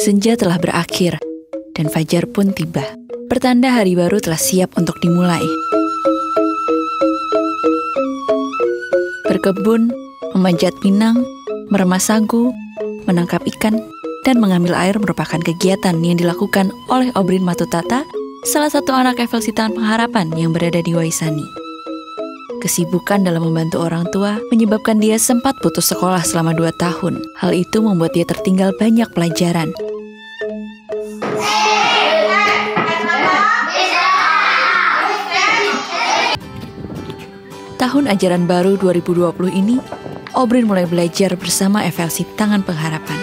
Senja telah berakhir, dan fajar pun tiba. Pertanda hari baru telah siap untuk dimulai. Berkebun, memanjat pinang, meremas sagu, menangkap ikan, dan mengambil air merupakan kegiatan yang dilakukan oleh Obrin Matutata, salah satu anak FLC Taman Pengharapan yang berada di Waisani. Kesibukan dalam membantu orang tua menyebabkan dia sempat putus sekolah selama 2 tahun. Hal itu membuat dia tertinggal banyak pelajaran. Tahun ajaran baru 2020 ini, Obrin mulai belajar bersama FLC Tangan Pengharapan.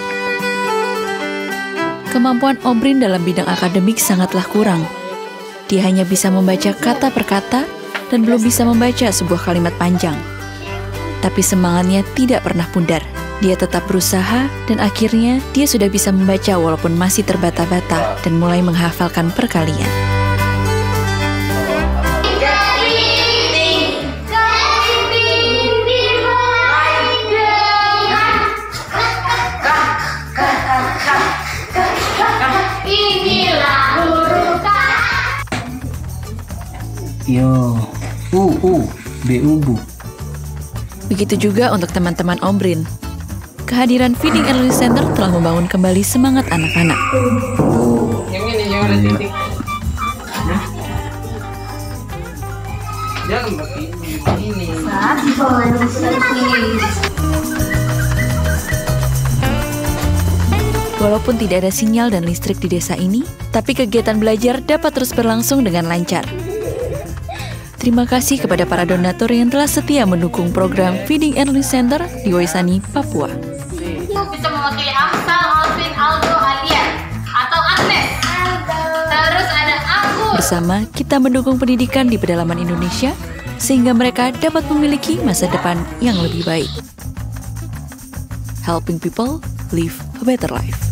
Kemampuan Obrin dalam bidang akademik sangatlah kurang. Dia hanya bisa membaca kata per kata dan belum bisa membaca sebuah kalimat panjang. Tapi semangatnya tidak pernah pudar. Dia tetap berusaha dan akhirnya dia sudah bisa membaca walaupun masih terbata-bata dan mulai menghafalkan perkalian. Yo, bu. Begitu juga untuk teman-teman Obrin. Kehadiran Feeding and Learning Center telah membangun kembali semangat anak-anak. Yang ini, yang ada titik. Jangan begini. Walaupun tidak ada sinyal dan listrik di desa ini, tapi kegiatan belajar dapat terus berlangsung dengan lancar. Terima kasih kepada para donatur yang telah setia mendukung program Feeding and Learning Center di Waisani, Papua. Bisa mewakili Amsal, Alvin, Aldo, Alia, atau Agnes. Terus ada aku. Bersama kita mendukung pendidikan di pedalaman Indonesia, sehingga mereka dapat memiliki masa depan yang lebih baik. Helping people live a better life.